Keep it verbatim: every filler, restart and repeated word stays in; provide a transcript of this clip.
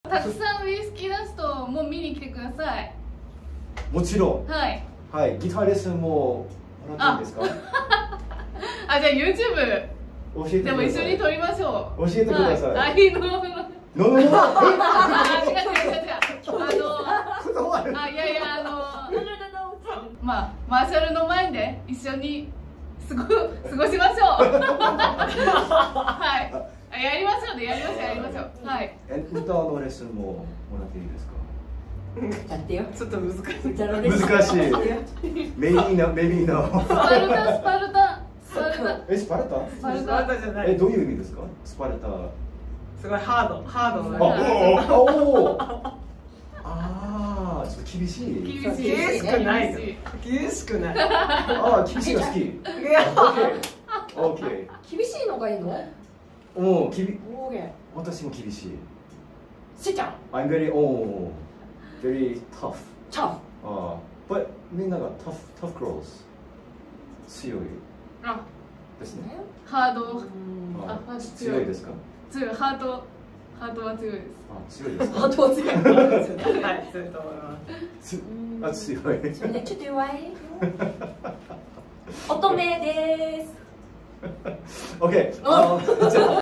たくさんウイスキー出すともう見に来てください。 もちろん。 はい。 はい、ギターレッスンももらっていいですか？ あ、じゃあ YouTube 教えてください。 でも一緒に撮りましょう。 教えてください。 はい、のののの。 ののの。 あ、違う違う違う違う。あの。 の、あ、いやいや、あの、まあ、マーシャルの前で一緒に過ご、過ごしましょう。はい。やりましょうね、やりましょう、やりましょう。はい。 え、歌のレッスンももらっていいですか？ やってよ。 ちょっと難し難い。 しい。メリーナ、メリーナ。 スパルタ、スパルタ。スパルタ。 え、スパルタ？ スパルスパルタ。 タじゃない。 え、どういう意味ですか？スパルタ。 すごいハード、ハードあ、 な。 おお。ああ、ちょっと厳しい。 厳しい。 厳しくないの。 厳しい。 厳しくない。 ああ、厳しいが好き。 いや、 オッケー。オッケー。 厳しいのがいいの？ もう、きび、 オーケー。 私も厳しい。 しーちゃん。 I'm very, oh, very tough. チャン。 ああ、but みんなが tough, tough girls 強いあ、 ですね。 ハード。 ああ、 強いですか？ 強い、ハート。ハートは強いです。 あ、強いですか？ あとは強い。 はい、そういうと思います。 つあ、強い。 ね、ちょっと弱い。乙女です。 OK。あのじゃあ